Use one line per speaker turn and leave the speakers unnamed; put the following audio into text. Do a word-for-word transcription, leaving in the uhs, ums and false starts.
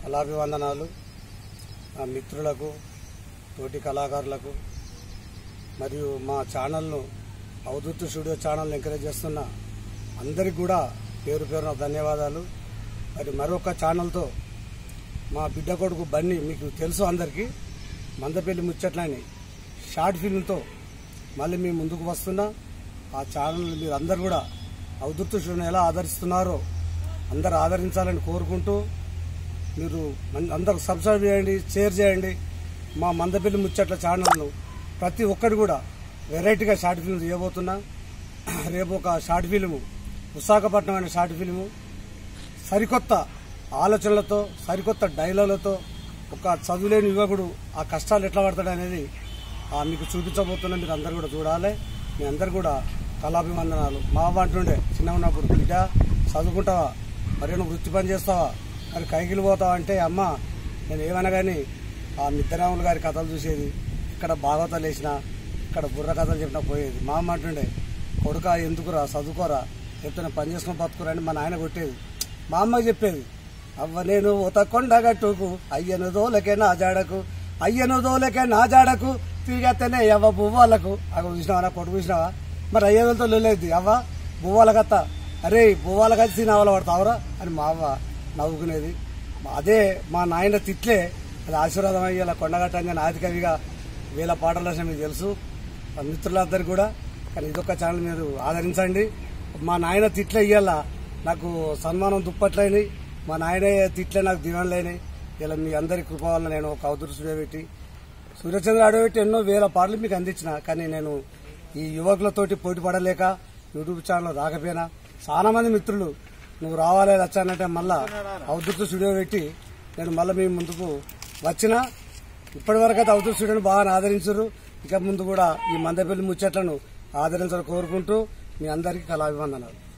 కళాభివందనాలు. నా మిత్రులకు, తోటి కళాకారులకు మరియు మా ఛానల్ను అవధూత్ స్టూడియో ఛానల్ని ఎంకరేజ్ చేస్తున్న అందరికి కూడా పేరు పేరున ధన్యవాదాలు. మరి మరొక ఛానల్తో మా బిడ్డ కొడుకు బన్నీ, మీకు తెలుసు అందరికీ, మందపల్లి ముచ్చట్లని షార్ట్ ఫిల్మ్తో మళ్ళీ మీ ముందుకు వస్తున్నా. ఆ ఛానల్ మీరు అందరు కూడా అవధూత్ స్టూడియోని ఎలా ఆదరిస్తున్నారో అందరు ఆదరించాలని కోరుకుంటూ, మీరు అందరు సబ్స్క్రైబ్ చేయండి, షేర్ చేయండి. మా మందపల్లి ముచ్చట్ల ఛానల్ను ప్రతి ఒక్కటి కూడా వెరైటీగా షార్ట్ ఫిల్మ్ చేయబోతున్నా. రేపు ఒక షార్ట్ ఫిల్ము, విశాఖపట్నం అనే షార్ట్ ఫిల్ము సరికొత్త ఆలోచనలతో, సరికొత్త డైలాగులతో, ఒక చదువులేని యువకుడు ఆ కష్టాలు ఎట్లా పడతాడు అనేది మీకు చూపించబోతున్నా. మీరు అందరు కూడా చూడాలి. మీ అందరు కూడా కళాభివందనాలు. మా అంటుండే చిన్న ఉన్నప్పుడు, బిడ్డ చదువుకుంటావా, మరి నువ్వు వృత్తి పని చేస్తావా, మరి కైకిలు పోతావా అంటే, అమ్మ నేను ఏమన్నా కానీ ఆ మిద్దరాములు గారి కథలు చూసేది, ఇక్కడ భాగవతాలు వేసిన, ఇక్కడ బుర్ర కథలు చెప్పినా పోయేది. మా అమ్మ అంటుండే, కొడుక ఎందుకురా చదువుకోరా, చెప్తే పని చేసుకుని బతుకురా అని మా నాయన కొట్టేది. మా అమ్మ చెప్పేది, అవ్వ నేను ఒక కొండగట్టుకు అయ్యను దోలకే నా జాడకు, అయ్యను దోలకే నా జాడకు పీగత్తనే అవ్వ బువ్వాలకు. అక్కడ చూసినావా, నా కొడుకు చూసినావా, మరి అయ్యేదలతో లొల్లేది, అవ్వ బువ్వాలకత్త, అరే బువ్వాలకత్తి తినవల పడతావురా అని మా అవ్వ నవ్వుకునేది. అదే మా నాయన తిట్లే అది ఆశీర్వాదం అయ్యేలా కొండగట్టంగా నాది కవిగా వేల పాటలు రాసిన మీకు తెలుసు మిత్రులందరికీ కూడా. కానీ ఇదొక ఛానల్ మీరు ఆదరించండి. మా నాయన తిట్లే ఇయ్యాల నాకు సన్మానం దుప్పట్లైనవి, మా నాయన తిట్లే నాకు దివాన్లైనవి. ఇలా మీ అందరి కృప వల్ల నేను ఒక అవధూత్ స్టూడియో పెట్టి, సూర్యచంద్ర ఆడియో పెట్టి ఎన్నో వేల పాటలు మీకు అందించిన. కానీ నేను ఈ యువకులతోటి పోటీ పడలేక యూట్యూబ్ ఛానల్ రాకపోయినా, చాలా మంది మిత్రులు నువ్వు రావాలి వచ్చానంటే మళ్ళా అవధూత్ స్టూడియో పెట్టి నేను మళ్ళీ మీ ముందుకు వచ్చిన. ఇప్పటి వరకు అయితే అవధూత్ స్టూడియోని బాగా ఆదరించారు. ఇక ముందు కూడా ఈ మందపల్లి ముచ్చట్లను ఆదరించాలని కోరుకుంటూ మీ అందరికీ కళాభివందనాలు.